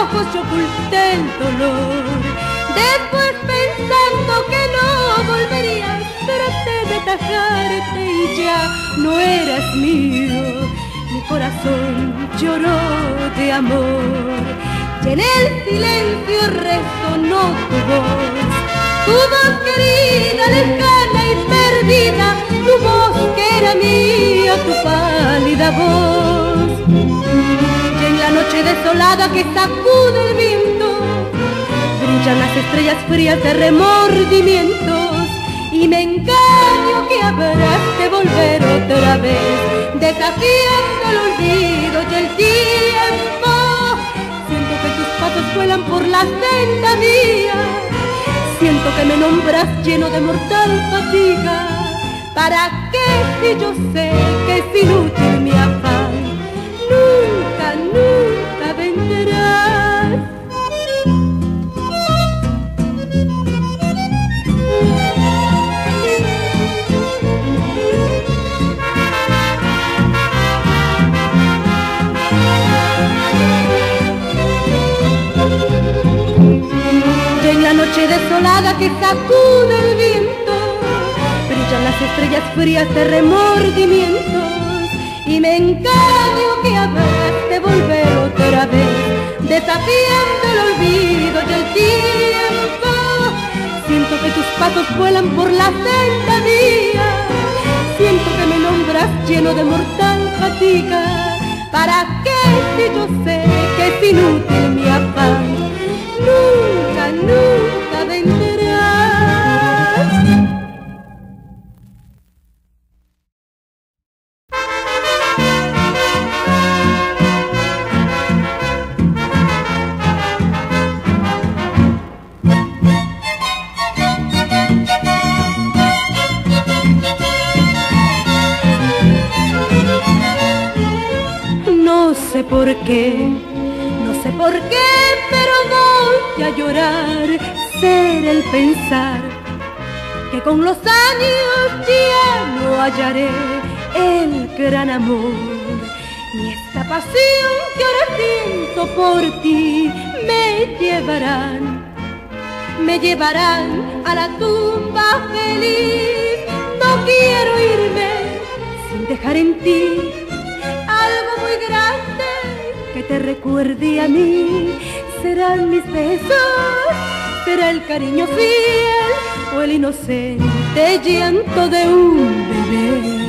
ojos yo oculté el dolor. Después pensando que no volverías, traté de tajarte y ya no eras mío. Mi corazón lloró de amor y en el silencio resonó tu voz querida, lejana y perdida, tu voz que era mía, tu pálida voz. Y en la noche desolada que sacude el viento, brillan las estrellas frías de remordimientos, y me engaño que habrás de volver otra vez, desafiando el olvido y el tiempo. Siento que tus pasos vuelan por la senda mía, siento que me nombras lleno de mortal fatiga. ¿Para qué si yo sé que es inútil mi afán? Nunca, nunca vendrás. Y en la noche desolada que sacude el viento, brillan las estrellas frías de remordimientos, y me engaño que habrás de volver otra vez, desafiando el olvido y el tiempo. Siento que tus pasos vuelan por la senda mía, siento que me nombras lleno de mortal fatiga. ¿Para qué si yo sé que es inútil mi afán? Nunca, nunca vendrás. No sé por qué, no sé por qué, pero voy a llorar. Ser el pensar que con los años ya no hallaré el gran amor, ni esta pasión que ahora siento por ti. Me llevarán a la tumba feliz. No quiero irme sin dejar en ti algo muy grande que te recuerde a mí. Serán mis besos, será el cariño fiel o el inocente llanto de un bebé.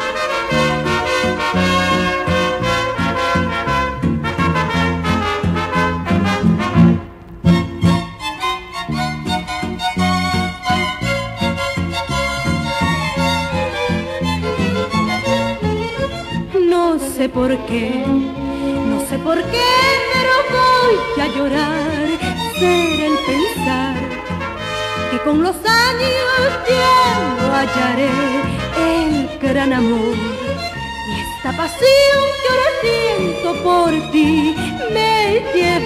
No sé por qué, no sé por qué, pero voy a llorar. Ser el pensar que con los años ya no hallaré el gran amor, y esta pasión que ahora siento por ti. Me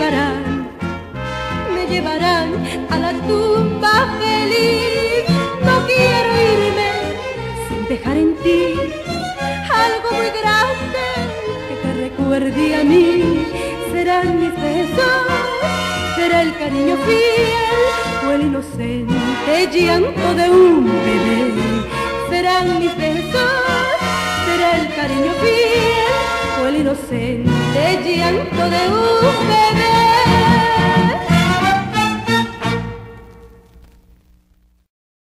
llevarán a la tumba feliz. No quiero irme sin dejar en ti algo muy grande que te recuerde a mí. Serán mis besos, será el cariño fiel o el inocente llanto de un bebé. Serán mis besos, será el cariño fiel o el inocente llanto de un bebé.